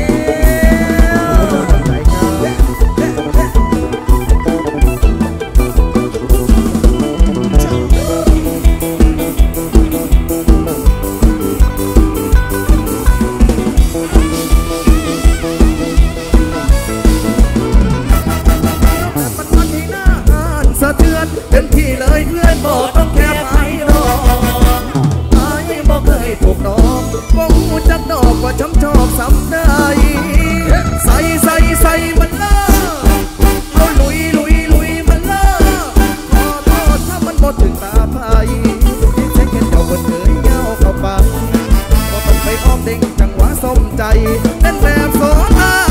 เต็มที่เลยเพื่อนบอกต้องแค่ภายนอกไอ้บอกเคยถูกน้องบอกหูจักดอกว่าช้ำชอกซ้ำได้ใส่ใส่ใส่มันล่อเอาลุยลุยลุยมันล่อขอโทษถ้ามันหมดถึงตาภัยที่ใช้แค่เจ้าบนเอ๋ยยาวเข้าไปก็ต้องไปอ้อมเด้งจังหวะสมใจเต้นแบบโซลา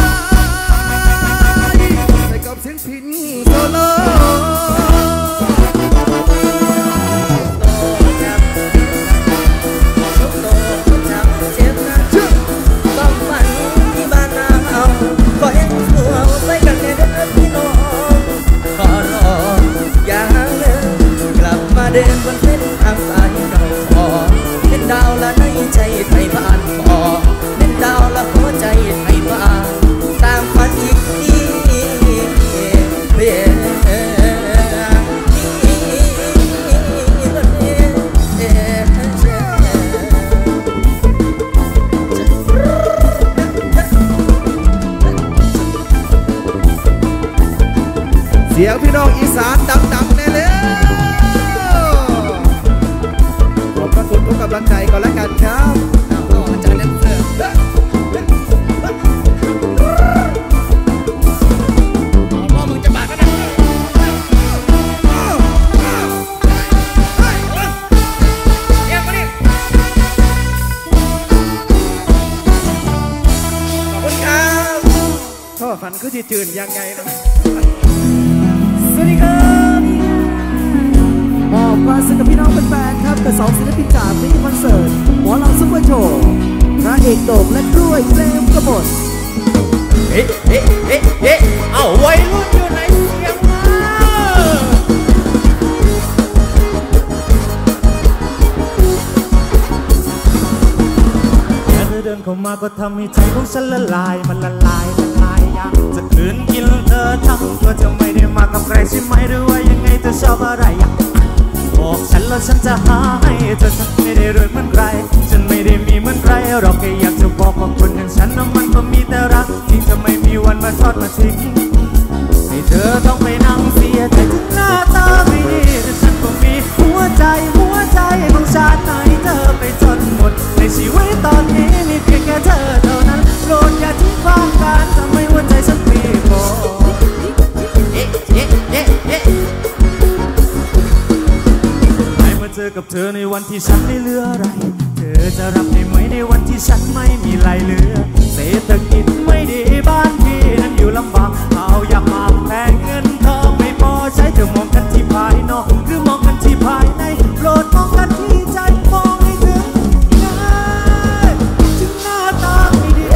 ใส่กับเสียงพินโซโลเดินบนเส้นทางสายเก่าพอเป็นดาวละในใจไทยบ้านพอเป็นดาวละหัวใจไทยบ้านตามฝันอีกทีเบียเสียงพี่น้องอีสานดังๆแน่เลยขอบพระคุณทุกกำลังใจก่อนแล้วกันครับอาจารย์เล่นเสือพ่อมึงจะบาดกันนะเยี่ยมมาดิขอบคุณครับท่อฝันคือที่จืดยังไงนะสวัสดีครับมอบความสุขกับพี่น้องแฟนๆครับกับสองศิลปินจากมินิคอนเสิร์ตหมอลำซุปเปอร์โชว์พระเอกโด่งและกล้วยเปรมกบฏเอ๊ะเอ๊ะเอ๊ะเอ๊ะเอาไว้รุ่นอยู่ไหนเสียงมาแค่เธอเดินเข้ามาก็ทำให้ใจของฉันละลายมันละลายละลายอยากจะคืนกินเธอทั้งตัวจะไม่ได้มากับใครใช่ไหมหรือว่ายังไงเธอชอบอะไรบอกฉันแล้วฉันจะหาให้เธอฉันไม่ได้รวยเหมือนใครฉันไม่ได้มีเหมือนใครหรอกแค่อยากจะบอกว่าคนอย่างฉันนั้นมันก็มีแต่รักที่จะไม่มีวันมาทอดมาทิ้งให้เธอต้องไปนั่งเสียใจถึงหน้าตาไม่ดีแต่ฉันก็มีหัวใจหัวใจของฉันให้เธอไปจนหมดในชีวิตตอนนี้มีเพียงแค่เธอเท่านั้นโปรดอย่าทิ้งความกันทำให้หัวใจฉันปีโบเอ๊ะเอ๊ะเอ๊ะเอ๊ะเจอกับเธอในวันที่ฉันไม่เหลืออะไรเธอจะรับได้ไหมในวันที่ฉันไม่มีอะไรเหลือเศรษฐกิจไม่ดีบ้านพี่นั้นอยู่ลำบากเอาอยากมาแพงเงินทองไม่พอใช้เธอมองกันที่ภายนอกหรือมองกันที่ภายในโปรดมองกันที่ใจมองให้ถึงถึงหน้าตาไม่ดี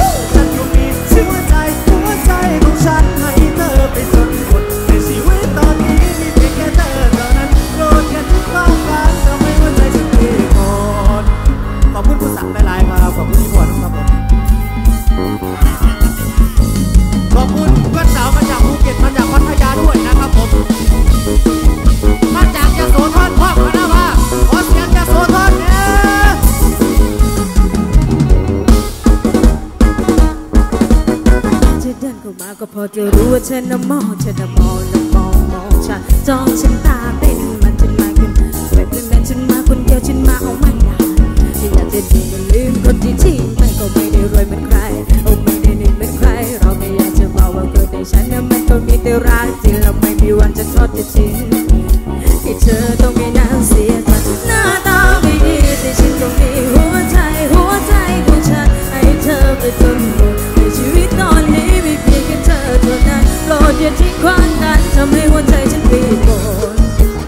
จะรู้ว่าเธอน่ะมองเธอน่ะมองแล้วมองมองฉันจ้องฉันตาเป็นมันฉันมาขึ้นเป็นเป็นฉันมาคนเดียวฉันมาเอาไม่ได้อยากจะดีก็ลืมคนที่ทิ้งไปก็ไม่ได้รวยเหมือนใครโอ้ไม่ได้หนึ่งเหมือนใครเราไม่อยากจะบอกว่าคนในฉันน่ะมันก็มีแต่รักจริงเราไม่มีวันจะทอดจะทิ้งให้เธอต้องมีน้ำเสียใจหน้าตาไม่ดีแต่ฉันก็มีหัวใจหัวใจของฉันให้เธอไปจนหมดในชีวิตตอนนี้มีเพียงแค่เธอเท่านั้นโปรดอย่าทิ้งความนั้นทำให้หัวใจฉันปีโบน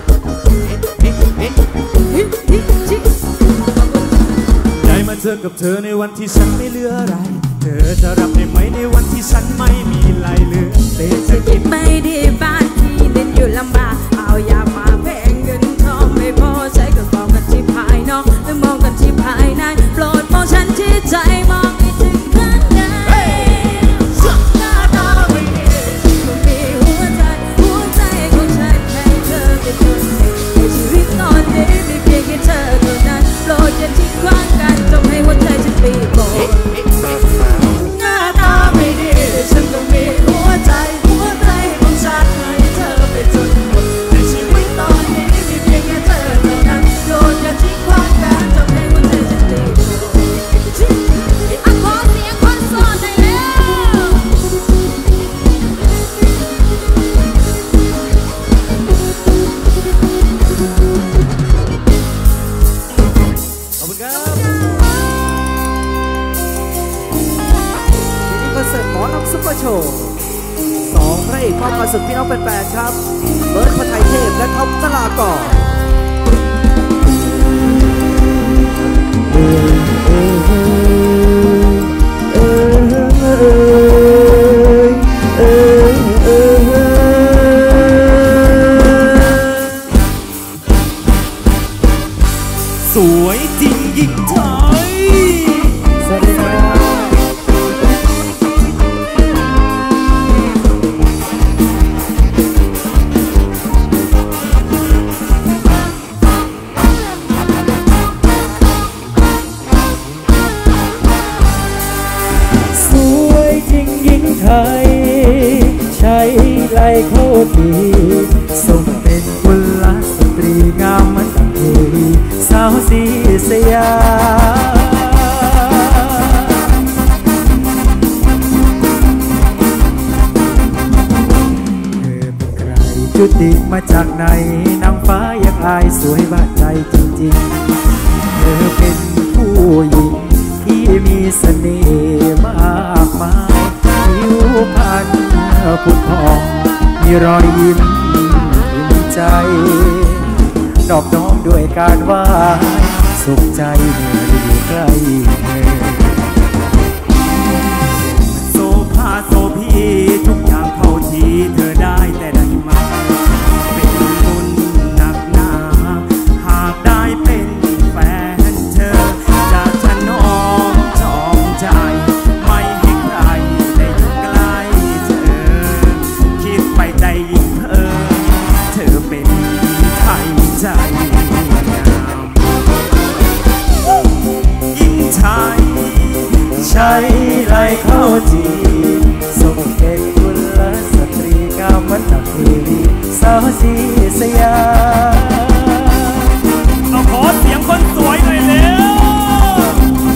ได้มาเจอกับเธอในวันที่ฉันไม่เหลืออะไรเธอจะรับได้ไหมในวันที่ฉันไม่มีอะไรเหลือเศษจะกินไม่ดีบ้านที่เล่นอยู่ลำบากเอายามาแพงเงินทองไม่พอใช้ก็มองกันที่ภายนอกไม่มองกันที่ภายในโปรดมองฉันที่ใจมองให้ถึงข้างในหน้าตาไม่ดีก็มีหัวใจหัวใจของฉันให้เธอเป็นคนในชีวิตตอนนี้มีเพียงแค่เธอเท่านั้นโปรดอย่าทิ้งขว้างกันทำให้หัวใจฉันปีโบหน้าตาไม่ดีฉันก็มีหัวใจหัวใจของฉันให้เธอเป็นจนหมดในชีวิตตอนนี้มีเพียงแค่เธอเท่านั้นโปรดอย่าทิ้งขว้างกันทำให้หัวใจฉันปีโบอ่ะขอเสียงคนโสดหน่อยแล้วขอบคุณครับทีนี้คอนเสิร์ตหมอลำซุปเปอร์โชว์สองพระเอกมอบความสุขพี่น้องแฟนๆครับเบิร์ดพระไทยเทพและท็อปนรากรสวยจริงหญิงไทยสวัสดีครับสวยจริงหญิงไทยใช้ไหลเข้าทีทรงเป็นกุลสตรีงามเหมือนเทวีสาวสีสยามเธอเป็นใครจุติมาจากไหนนางฟ้ายังอายสวยบาดใจจริงๆเธอเป็นผู้หญิงที่มีเสน่ห์มากมายผิวพรรณผุดผ่องมีรอยยิ้มอิ่มใจดอกน้อมด้วยการไหว้สุขใจเมื่อได้อยู่ใกล้เธอโซภาโซพีทุกอย่างเข้าทีเธอได้แต่ได้มาเป็นบุญหนักหนาหากได้เป็นแฟนเธอจะถนอมจองใจไม่ให้ใครได้อยู่ใกล้เธอคิดไปใจยิ่งเธอเธอเป็นไทยใจยิ่งไทยใช้ไหลเข้าจีทรงเป็นกุลสตรีงามเหมือนนางเทวีสาวสีสยามเราขอเสียงคนสวยหน่อยเร็ว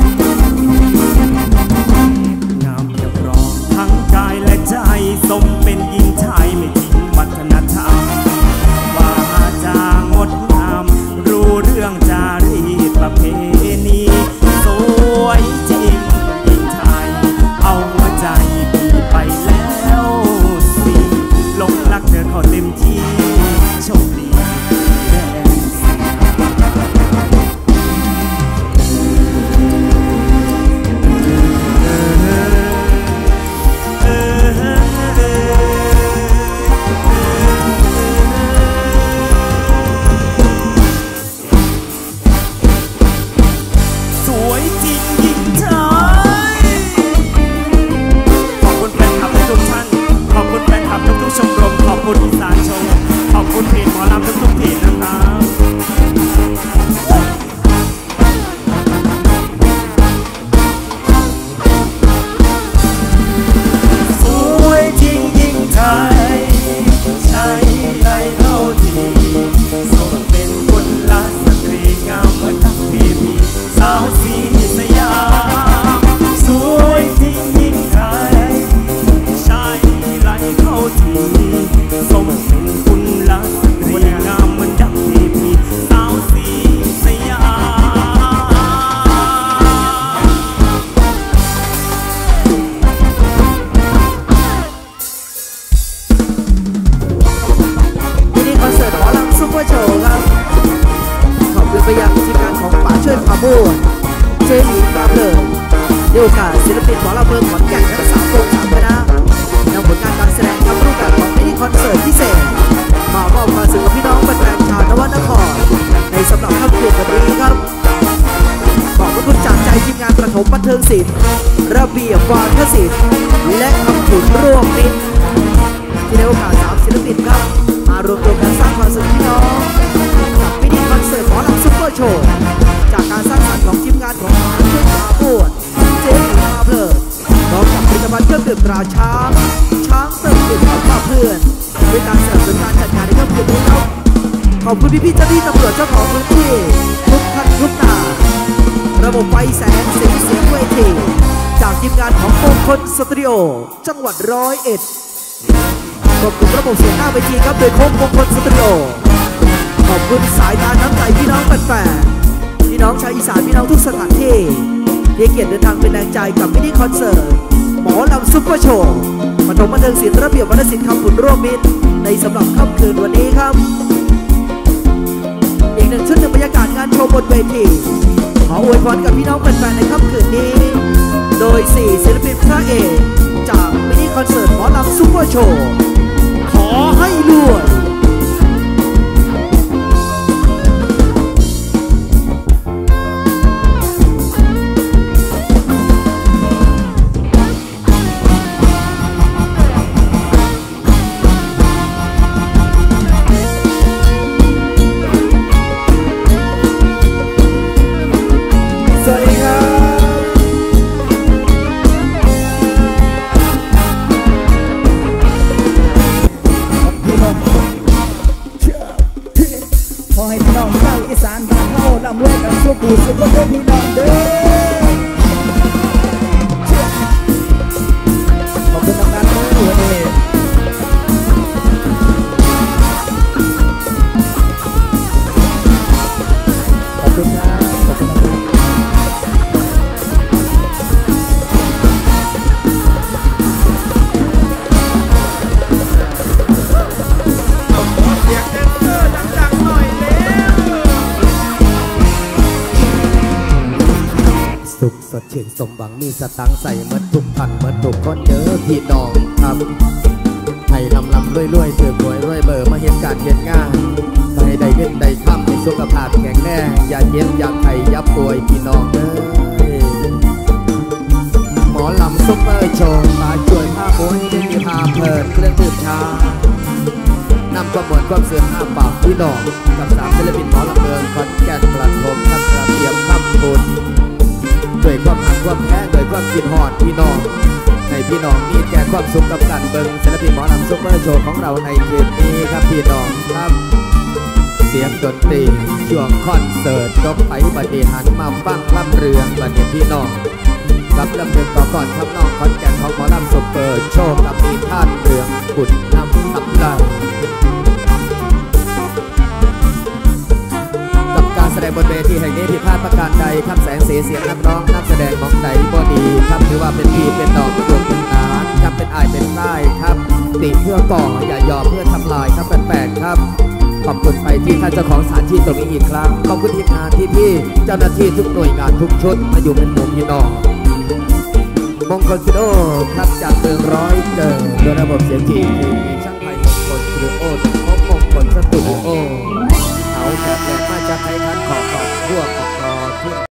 งามเรียบร้อยทั้งกายและใจสมเป็นหญิงไทยไม่ทิ้งวัฒนธรรมว่าจางดงามรู้เรื่องจารีตประเพณีสวยจริงหญิงไทยเอาหัวใจพี่ไปแล้วสิหลงรักเธอเขาเต็มที่โชคดีปินหมอลำเมืองขอนแก่นทั้งสามวงสามคณะนำผลงานการแสดงทำรูปแบบของมินิคอนเสิร์ตพิเศษมามอบความสุขกับพี่น้องแฟนๆชาวนวนครในสำหรับค่ำคืนวันนี้ครับขอบพระคุณจากใจทีมงานประถมบันเทิงศิลป์ระเบียบวาทศิลป์และคำขุนร่วมมิตรที่ได้โอกาสสามศิลปินครับมารวมตัวกันสร้างความสุขพี่น้องกับมินิคอนเสิร์ตหมอลำซุปเปอร์โชว์จากการสร้างสรรค์ของทีมงานของเพื่อนมาบวชเจ๊หมูมาเพลิดพร้อมกับผลิตภัณฑ์เครื่องดื่มตราช้างช้างเติมดื่มของมาเพื่อนด้วยการสนับสนุนการจัดงานในค่ำคืนนี้ครับขอบคุณพี่พี่เจ้าหน้าที่ตำรวจเจ้าของพื้นที่ทุกท่านทุกตาระบบไฟแสงสีเสียงเวทีจากทีมงานของมงคลสตูดิโอจังหวัดร้อยเอ็ดขอบคุณระบบเสียงหน้าเวทีครับโดยโค้งมงคลสตูดิโอขอบคุณสายตาน้ำใจพี่น้องแฟนๆพี่น้องชาวอีสานพี่น้องทุกสถานที่ที่เกียรติเดินทางเป็นแรงใจกับมินิคอนเสิร์ตหมอลำซุปเปอร์โชว์ปฐมบันเทิงศิลป์ระเบียบวรรณศิลป์คำขุนร่วมมิตรในสำหรับค่ำคืนวันนี้ครับอีกหนึ่งชุดหนึ่งบรรยากาศงานโชว์บนเวทีขออวยพรกับพี่น้องแฟนๆในค่ำคืนนี้โดยสี่ศิลปินพระเอกจากมินิคอนเสิร์ตหมอลำซุปเปอร์โชว์ขอให้รวยกูสุดก็เป็นพี่น้องเด้อขอบคุณน้ำนั้นด้วยวันนี้ขอบคุณนะขอบคุณนะสุขสดชื่นสมหวังมีสตังใส่เมื่อทุกพันเมื่อทุกคนเยอะพี่น้องครับให้ลำลำรวยรวยถือรวยรวยเบอร์มาเห็นการเห็นงานให้ได้เงินได้ทำให้สุขภาพแข็งแรงอย่าเย็นอย่าไข้อย่าป่วยพี่น้องเอ้ยหมอลำซุปเปอร์โชว์มาช่วยผ้าม้วนได้มีผ้าเพลินเครื่องดื่มชานำความหมดความเสื่อมห้าปากพี่น้องกับสามศิลปินหมอลำเมืองขอนแก่นประถมครับระเบียบคำบุญด้วยความหักความแพ้ด้วยความกินหอดพี่น้องให้พี่น้องมีแก่ความสุขกับการเบิ่งศิลปินหมอลำซุปเปอร์โชว์ของเราในคืนนี้ครับพี่น้องครับเสียงดนตรีช่วงคอนเสิร์ตจบไปบัดนี้หันมาฟังลำเรืองบัดนี้พี่น้องกับลำเรืองต่อก่อนครับน้องขอนแก่นของหมอลำซุปเปอร์โชว์กับมีท่านเรืองขุนนำทับลาแสดงบนเวทีแห่งนี้ผิดพลาดประการใดครับแสงสีเสียงนักร้องนักแสดงมองใดบ่ดีครับถือว่าเป็นพี่เป็นน้องเป็นลูกเป็นหลานครับเป็นอายเป็นได้ครับติเพื่อก่ออย่ายอมเพื่อทำลายครับแปลกๆครับขอบคุณไปที่ท่านเจ้าของสถานที่ตรงนี้อีกครั้งขอบคุณทีมงานที่พี่เจ้าหน้าที่ทุกหน่วยงานทุกชุดมาอยู่เป็นหมู่พี่น้องมงคลซิโดครับจากเมืองร้อยเกิดโดยระบบเสียงที่